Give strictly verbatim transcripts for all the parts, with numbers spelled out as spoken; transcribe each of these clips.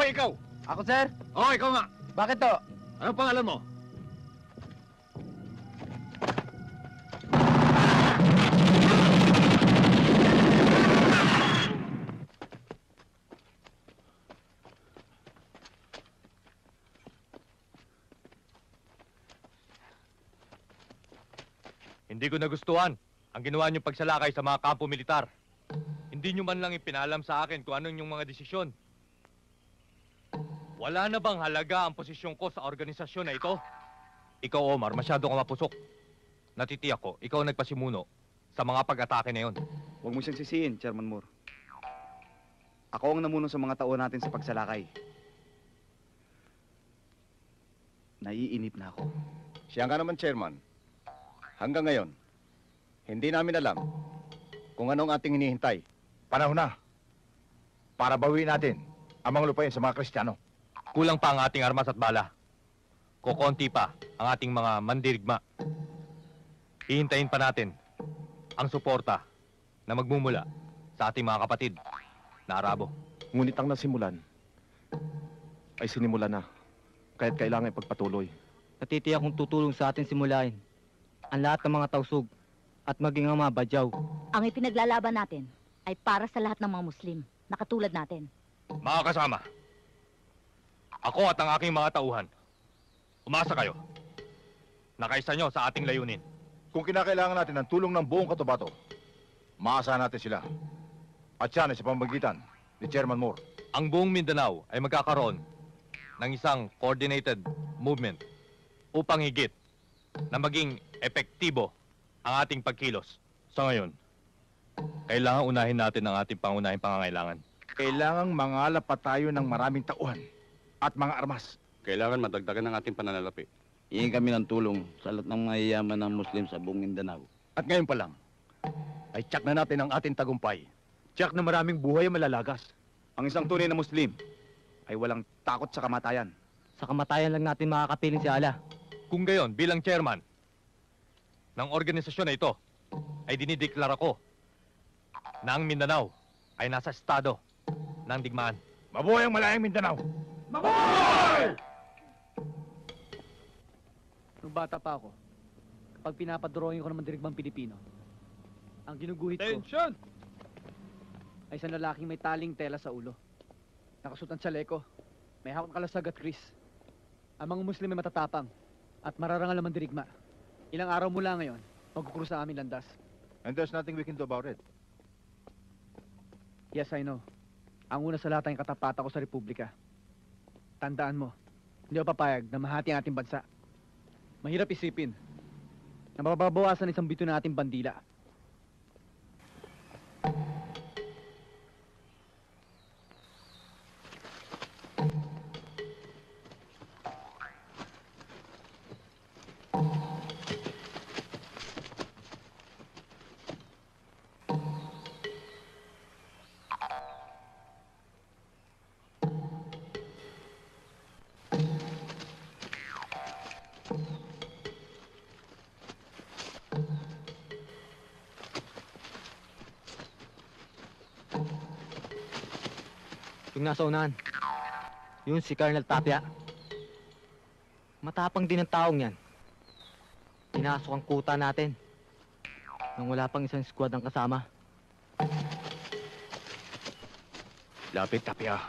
Hoy, ikaw! Ako, sir? Oo, ikaw nga. Bakit to? Anong pangalan mo? Hindi ko nagustuhan ang ginawa niyong pagsalakay sa mga kampo militar. Hindi niyo man lang ipinalam sa akin kung ano yung mga desisyon. Wala na bang halaga ang posisyon ko sa organisasyon na ito? Ikaw, Omar, masyado ka mapusok. Natitiyak ko, ikaw ang nagpasimuno sa mga pag-atake na yon. Huwag mo siyang sisihin, Chairman Moore. Ako ang namuno sa mga taon natin sa pagsalakay. Naiinip na ako. Siya nga naman, Chairman. Hanggang ngayon, hindi namin alam kung anong ating hinihintay. Panahon na para bawiin natin ang mga lupain sa mga Kristiyano. Kulang pa ang ating armas at bala. Kukonti pa ang ating mga mandirigma. Hihintayin pa natin ang suporta na magmumula sa ating mga kapatid na Arabo. Ngunit ang nasimulan ay sinimulan na, kaya't kailangan ipagpatuloy. Natitiyak kong tutulong sa atin simulain ang lahat ng mga tausug at maging ang mga badyaw. Ang ipinaglalaban natin ay para sa lahat ng mga Muslim na katulad natin. Mga kasama, ako at ang aking mga tauhan, umasa kayo. Nakaisa nyo sa ating layunin. Kung kinakailangan natin ng tulong ng buong katubato, maasahan natin sila. At yan ay sa pamamagitan ni Chairman Moore. Ang buong Mindanao ay magkakaroon ng isang coordinated movement upang higit na maging epektibo ang ating pagkilos. Sa ngayon, kailangan unahin natin ang ating pangunahing pangangailangan. Kailangang mangalap pa tayo ng maraming tauhan at mga armas. Kailangan madagdagan ng ating pananalapi. Hingin kami ng tulong sa lahat ng mayayaman ng Muslim sa buong Mindanao. At ngayon pa lang, ay tsak na natin ang ating tagumpay. Tiyak na maraming buhay ang malalagas. Ang isang tunay na Muslim ay walang takot sa kamatayan. Sa kamatayan lang natin makakapiling si Allah. Kung gayon, bilang chairman ng organisasyon na ito, ay dinideklara ko na ang Mindanao ay nasa estado ng digmaan. Mabuhay ang malayang Mindanao! Nung bata pa ako, kapag pinapadrawing ko ng mandirigmang Pilipino, ang ginuguhit ko Attention! ay isang lalaking may taling tela sa ulo. Nakasutan sa leko, may hawak kalasag at kris. Ang mga Muslim ay matatapang at mararangal ang mandirigma. Ilang araw mula ngayon, magkukrus sa aming landas. And there's nothing we can do about it. Yes, I know. Ang una sa lahat ay katapatan ko sa Republika. Tandaan mo, hindi ako papayag na mahati ang ating bansa. Mahirap isipin na mababawasan isang bito na ating bandila. Yung nasa unahan, yun si Colonel Tapia. Matapang din ang taong yan. Pinasok ang kuta natin nang wala pang isang squad ang kasama. Lapit, Tapia.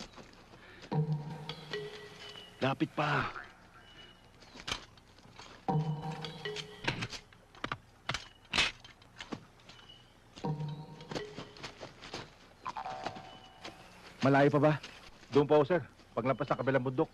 Lapit pa. Malayo pa ba? Doon pa ho, sir. Paglampas ng kabilang bundok.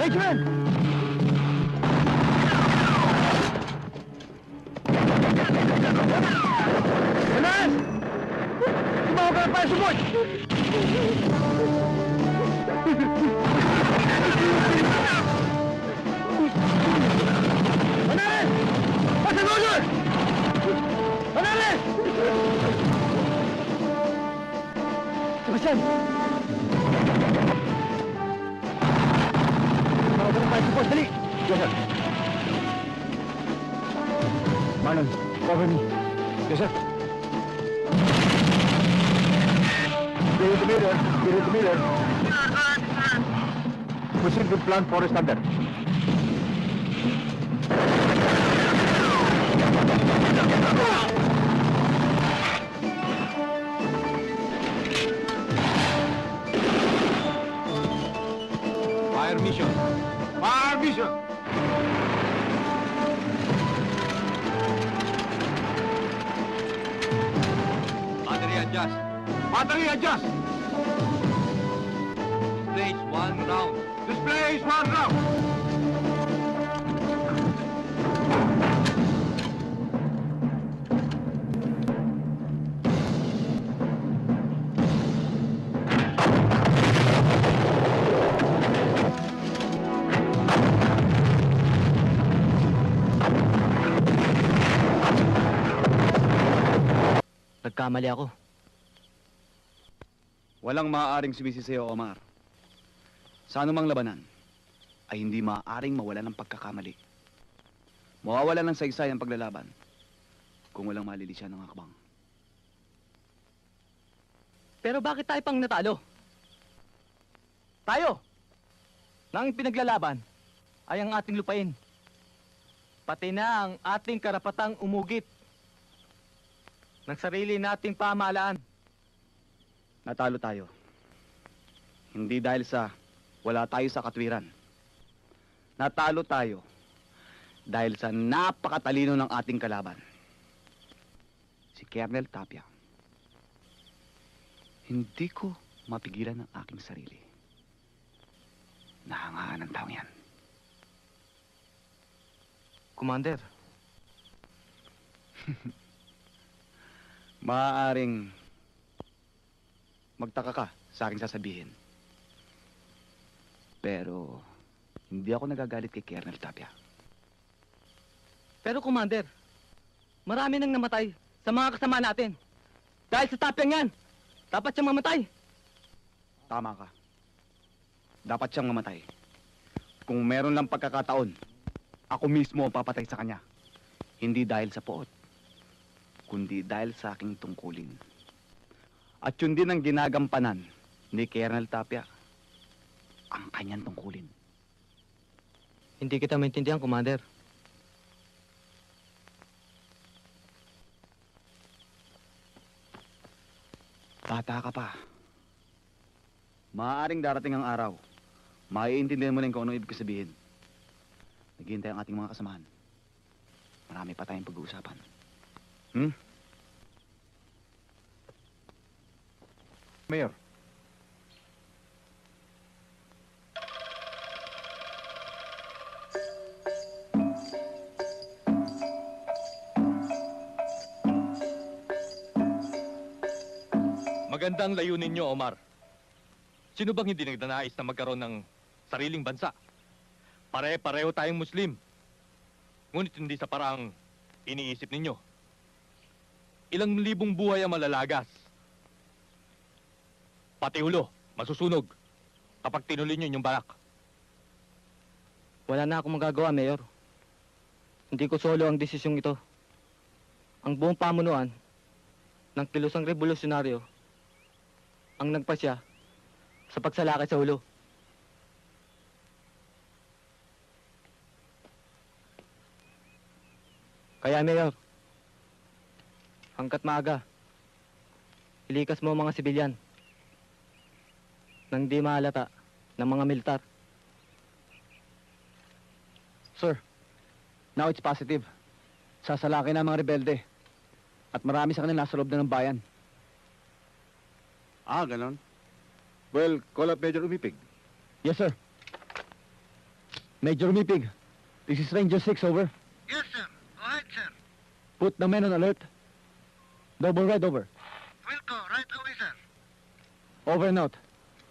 Engagement! Manas! Tumawag ka ng fire support! Manas! What's an order? Manas! Sebastian! Tumawag ka ng fire support, dali! Yes, sir. Marlon, cover me. Yes, sir. Spirit meter, spirit meter. Proceed with plan forest standard. Fire mission. Fire mission! Battery adjust. Battery adjust! Place one round. Displays one round! Nagkamali ako. Walang maaaring sumisi sa'yo, Omar. Sa anumang labanan, ay hindi maaaring mawala ng pagkakamali. Mawawala ng saysay ang paglalaban kung walang malilisyan ng hakbang. Pero bakit tayo pang natalo? Tayo! Nang pinaglalaban ay ang ating lupain. Pati na ang ating karapatang umugit ng sarili nating pamahalaan. Natalo tayo. Hindi dahil sa wala tayo sa katwiran. Natalo tayo dahil sa napakatalino ng ating kalaban. Si Colonel Tapia. Hindi ko mapigilan ang aking sarili. Nahangaan ng taong yan. Commander, Maaaring magtaka ka sa aking sasabihin. Pero hindi ako nagagalit kay Colonel Tapia. pero Commander, marami nang namatay sa mga kasama natin. Dahil sa tapyang yan, dapat siyang mamatay. Tama ka. Dapat siyang mamatay. Kung meron lang pagkakataon, ako mismo ang papatay sa kanya. Hindi dahil sa poot, kundi dahil sa aking tungkulin. At yun din ang ginagampanan ni Colonel Tapia, ang kanyang tungkulin. Hindi kita maintindihan, Commander. Bata ka pa. Maaaring darating ang araw, maiintindihan mo rin kung anong ibig sabihin. Naghihintay ang ating mga kasamahan. Marami pa tayong pag-uusapan. Hmm? Mayor. Magandang layunin nyo, Omar. Sino bang hindi nagdanais na magkaroon ng sariling bansa? Pare-pareho tayong Muslim. Ngunit hindi sa paraang iniisip ninyo. Ilang libong buhay ang malalagas. Pati ulo, masusunog kapag tinuloy nyo yung balak. Wala na akong magagawa, Mayor. Hindi ko solo ang desisyong ito. Ang buong pamunuan ng kilusang revolusyonaryo ang nagpasya sa pagsalakay sa ulo. Kaya, Mayor, hanggat maaga, ilikas mo ang mga sibilyan nang di mahalata ng mga militar. Sir, now it's positive. Sasalaki na ang mga rebelde. At marami sa kanila nasa loob na ng bayan. Ah, ganon. Well, call up Major Umipig. Yes, sir. Major Mipig, this is Ranger six, over. Yes, sir. Go ahead, sir. Put the men on alert. Double red, over. Will go right away, sir. Over and out.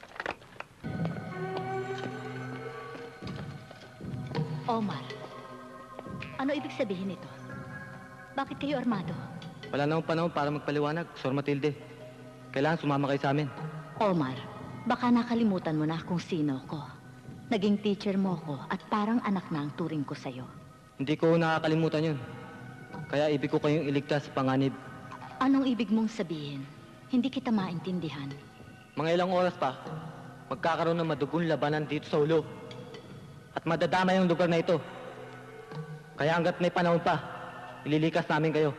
Omar, ano ibig sabihin nito? Bakit kayo armado? Wala namang panahon para magpaliwanag, Sor Matilde. Kailangan sumama kayo sa amin. Omar, baka nakalimutan mo na kung sino ko. Naging teacher mo ko at parang anak na ang turing ko sa'yo. Hindi ko nakakalimutan yun. Kaya ibig ko kayong iligtas sa panganib. Anong ibig mong sabihin? Hindi kita maintindihan. Mga ilang oras pa, magkakaroon ng madugong labanan dito sa ulo. At madadama yung lugar na ito. Kaya hanggat may panahon pa, ililikas namin kayo.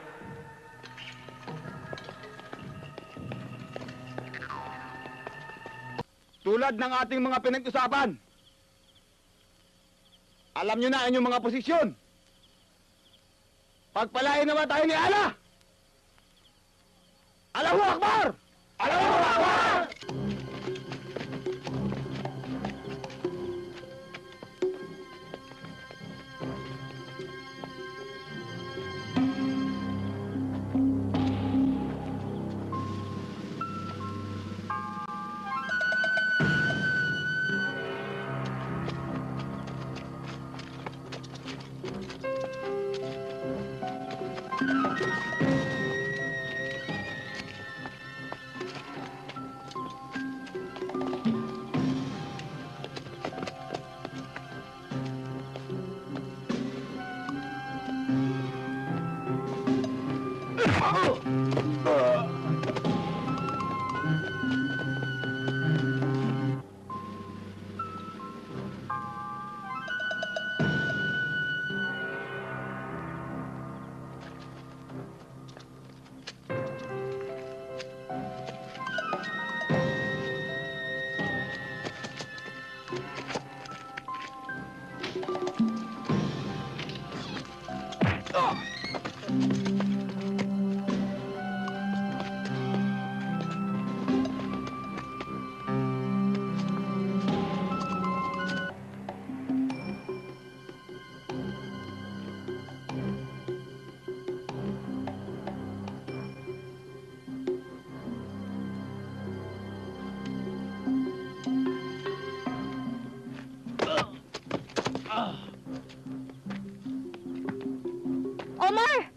Tulad ng ating mga pinag-usapan, alam nyo na inyong mga posisyon. Pagpalain naman tayo ni Allah! Allahu Akbar! Allahu Akbar! Omar!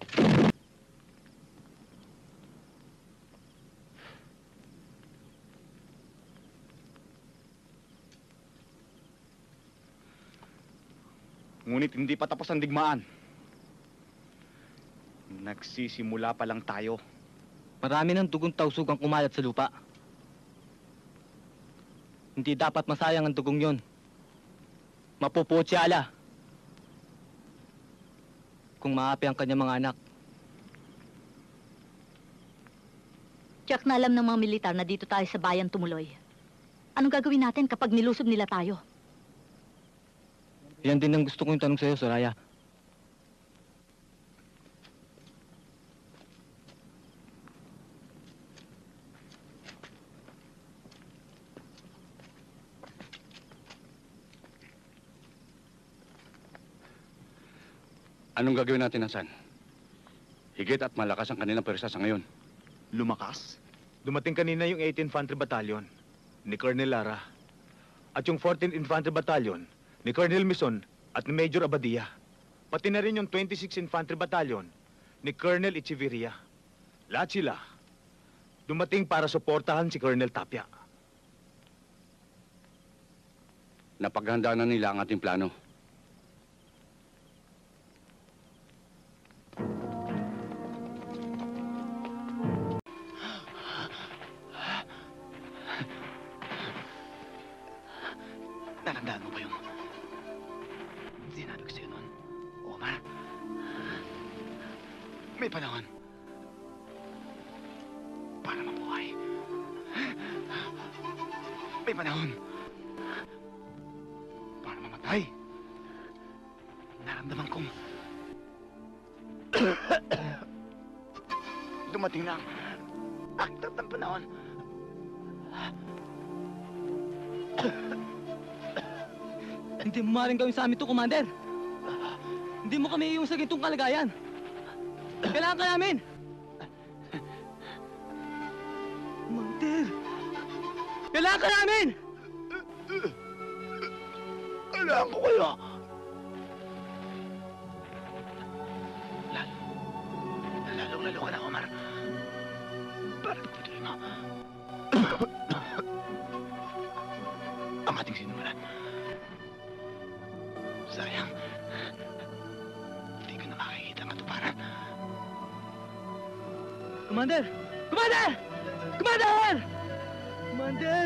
Ngunit hindi pa tapos ang digmaan. Nagsisimula pa lang tayo. Marami ng dugong tausug ang kumalat sa lupa. Hindi dapat masayang ang dugong yon. Mapupuot si Allah kung maapi ang kanyang mga anak. Tiyak na alam ng mga militar na dito tayo sa bayan tumuloy. Anong gagawin natin kapag nilusob nila tayo? Yan din ang gusto kong tanong sa'yo, Soraya. Anong gagawin natin, Hasan? Higit at malakas ang kanilang persa sa ngayon. Lumakas? Dumating kanina yung eighth Infantry Battalion ni Colonel Lara at yung fourteenth Infantry Battalion ni Colonel Mison at ni Major Abadia. Pati na rin yung twenty-sixth Infantry Battalion ni Colonel Echeverria. Lahat sila dumating para suportahan si Colonel Tapia. Napaghandaan na nila ang ating plano. Natandaan mo ba yung sinabi ko sa'yo noon, Omar? May panahon para mabuhay. May panahon para mamatay. Naramdaman kong dumating na ang aktat ng panahon. Hindi mo maaaring gawin sa amin to, Commander. Hindi mo kami iyon sa gintong kalagayan. Kailangan ka namin! Commander! Kailangan ka namin! Kailangan ko kayo. Lalong-lalo ka na, Omar. Parang tuloy mo. Ang ating sinulan. Sayang. Hindi ko na makikita ang katuparan. Commander! Commander! Commander! Commander!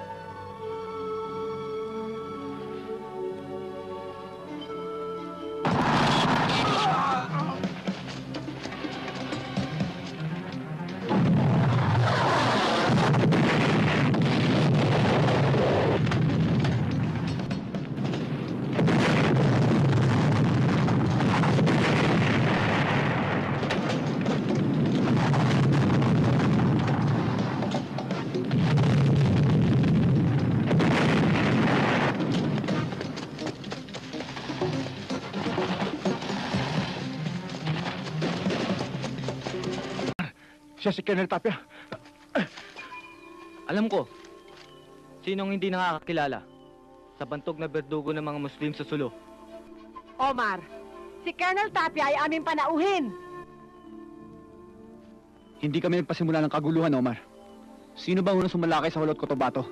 Siya si Colonel Tapia. Alam ko, sinong hindi nakakakilala sa bantog na berdugo ng mga Muslim sa Sulu. Omar, si Colonel Tapia ay aming panauhin. Hindi kami nagpasimula ng kaguluhan, Omar. Sino ba unang sumalakay sa Hulot Cotabato?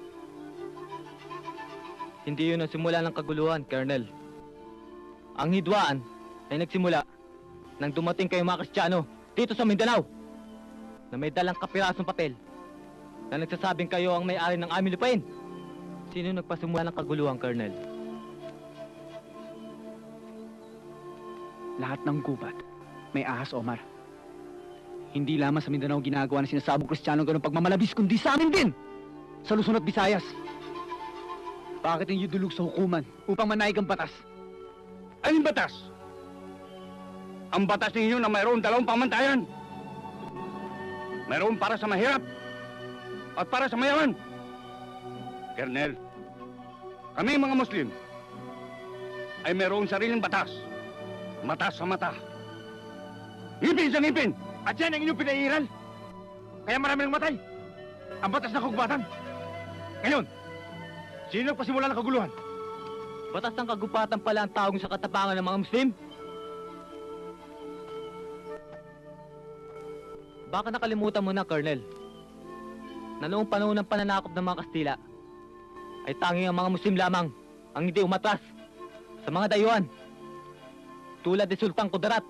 Hindi yun ang simula ng kaguluhan, Colonel. Ang hidwaan ay nagsimula nang dumating kayo mga Kristiyano dito sa Mindanao na may dalang kapirasong papel na nagsasabing kayo ang may-ari ng aming lupain. Sino nagpasimula ng kaguluhan, Colonel? Lahat ng gubat may ahas, Omar. Hindi lamang sa Mindanao ginagawa ng sinasabong Kristiyano ganun pagmamalabis, kundi sa amin din! Sa Luzon at Visayas. Bakit hindi dulog sa hukuman upang manaig ang batas? Anong batas? Ang batas ninyo na mayroon dalawang pamantayan. Mayroon para sa mahirap at para sa mayaman. Colonel, kami mga Muslim ay mayroong sariling batas. Mata sa mata. Ngipin sa ngipin. At yan ang inyong pinairal. Kaya marami nang matay. Ang batas ng kagubatan. Ngayon, sino nagpasimula ng kaguluhan? Batas ng kagubatan pala ang tawag sa katapangan ng mga Muslim? Baka nakalimutan mo na, Colonel, na noong panahon ng pananakop ng mga Kastila, ay tanging ang mga Muslim lamang ang hindi umatras sa mga dayuhan, tulad ni Sultan Kudarat.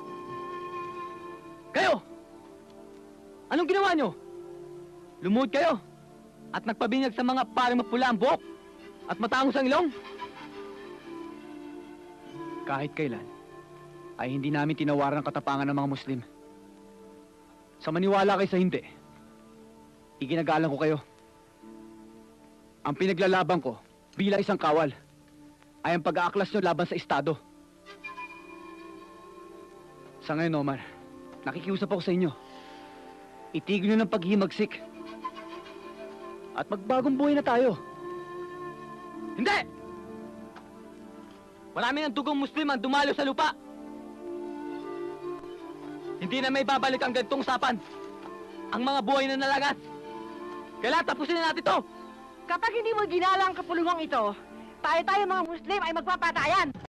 Kayo! Anong ginawa nyo? Lumuhod kayo at nagpabinyag sa mga paring mapula ang buhok at matangos ang ilong? Kahit kailan, ay hindi namin tinawaran ang katapangan ng mga Muslim. Sa maniwala kayo sa hindi, iginagalang ko kayo. Ang pinaglalaban ko bilang isang kawal ay ang pag-aaklas nyo laban sa Estado. Sa ngayon, Omar, nakikiusap ako sa inyo. Itigil nyo ng paghimagsik at magbagong buhay na tayo. Hindi! Marami ng dugong Muslim ang dumalo sa lupa. Hindi na may babalik ang ganitong usapan. Ang mga buhay na nalagas. Kailangan tapusin na natin to. Kapag hindi mo ginala ang kapulungang ito, tayo-tayo mga Muslim ay magpapatayan.